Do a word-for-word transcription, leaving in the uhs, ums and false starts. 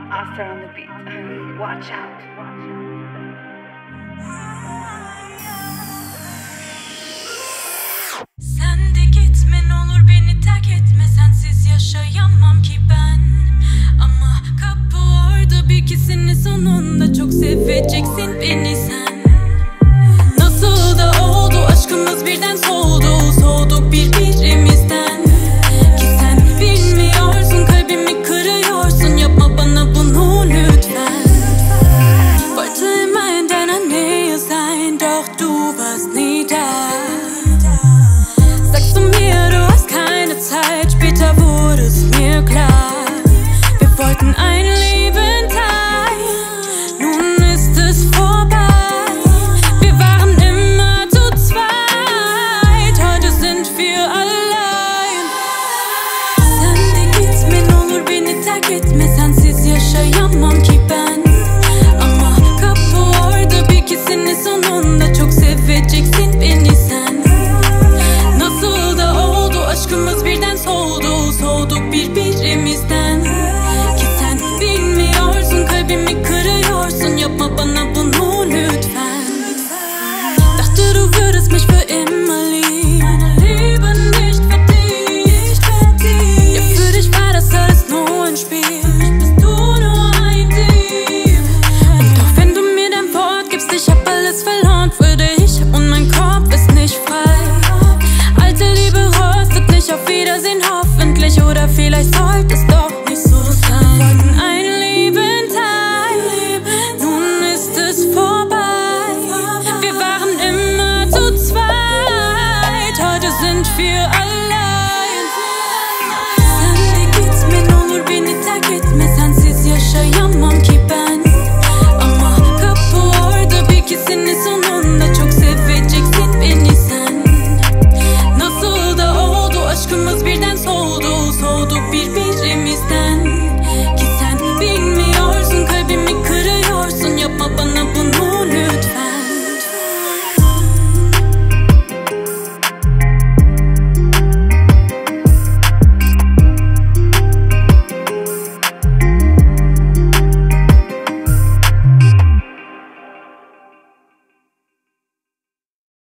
Aster on the beat. Watch out. Sen de gitme n'olur, beni terk etme. Sensiz yaşayamam ki ben. Ama kapı orada, bir ikisinin sonunda çok seveceksin beni sen. Nasıl da oldu, aşkımız birden soğudu. Soğuduk birbirimizden. Ki sen bilmiyorsun, kalbimi kırıyorsun. Yapma bana bunu lütfen. Wollte immer in deiner Nähe sein, doch du warst nie da. Sagst du mir, du hast keine Zeit, später wurde es mir klar. Wir wollten ein Leben teilen, nun ist es vorbei. Wir waren immer zu zweit, heute sind wir allein. Sen de gitme n'olur, beni terk etme. Sensiz yaşayamam ki ben. Ama kapı orada, bir ikisinin sonunda çok seveceksin beni sen. Nasıl da oldu, aşkımız birden soğudu. Soğuduk birbirimizden. Ki sen bilmiyorsun, kalbimi kırıyorsun. Yapma bana bunu lütfen. Dachte du würdest mich für immer lieben. Meine Liebe nicht verdient. Ja, für dich war das alles nur ein Spiel. Bist du nur ein Dieb. Und doch wenn du mir dein Wort gibst, ich hab alles verloren für dich. Und mein Kopf ist nicht frei. Alte Liebe rostet nicht, auf Wiedersehen hoffentlich. Oder vielleicht sollte es doch nicht so sein.